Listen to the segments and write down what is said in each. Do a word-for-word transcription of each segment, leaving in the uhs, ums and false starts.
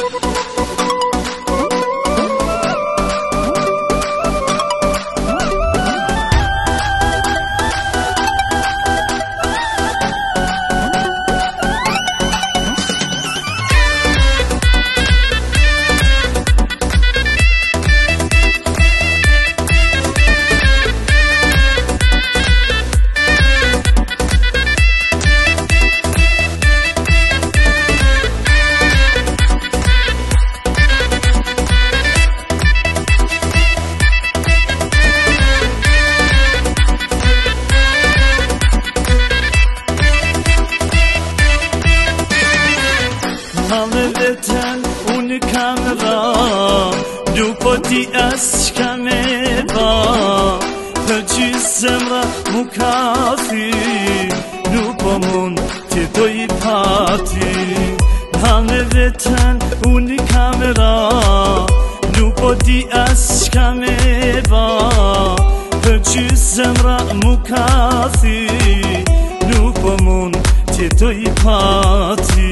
Hamleten unë kam dha, du po ti as kam e ba, për gjysë zemra mu ka thy, du po mund të doj pati. Hamleten unë kam dha, du po ti as kam e ba, për gjysë zemra mu ka thy, du po mund të doj pati.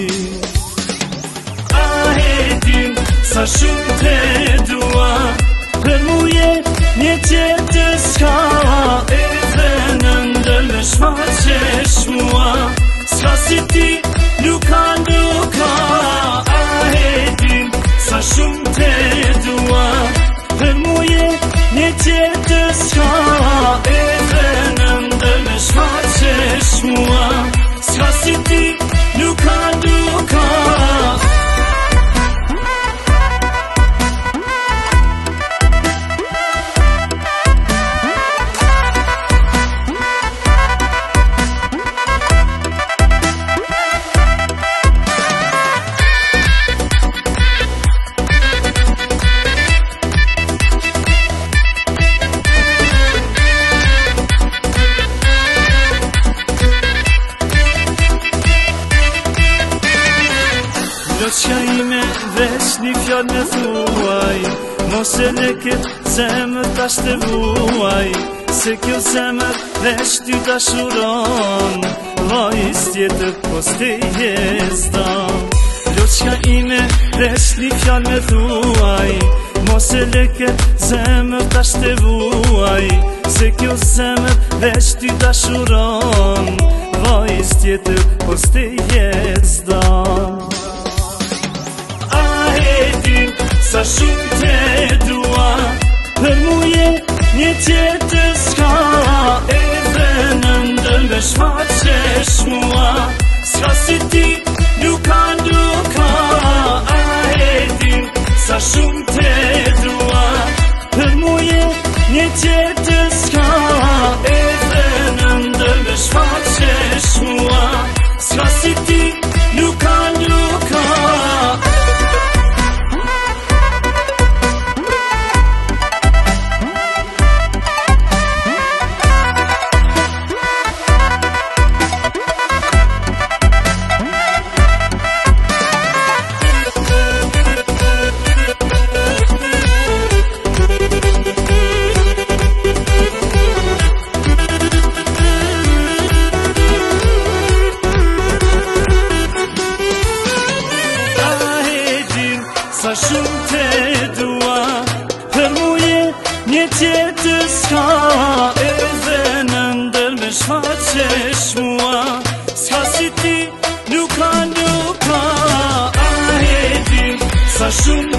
Sa shumë te dua, për muje një tjetë s'ka, edhe në ndër me shfaqesh mua, s'ka si ti, luka luka. A e din, sa shumë te dua, për muje një tjetë s'ka, edhe në ndër me shfaqesh mua, s'ka si ti, luka luka. Loqka ime veç një fjallë me thuaj, mos e leket zemër tash të vuaj, se kjo zemër veç ty dashuron, vajz tjetër pos te jestan. Loqka ime veç një fjallë me thuaj, mos e leket zemër tash të vuaj, se kjo zemër veç ty dashuron, vajz tjetër pos te jestan. Sa shumë te dua, për muje një tjetë s'ka, edhe në ndër me shfaqesh mua, s'ka si ti, luka luka. A e din, sa shumë te dua, për muje një tjetë s'ka, edhe në ndër me shfaqesh mua, s'ka si ti, luka luka. Sa shumë te dua, për muje një tjetë s'ka, edhe në ndër me shfaqesh mua, s'ka si ti, luka luka. A e din, sa shumë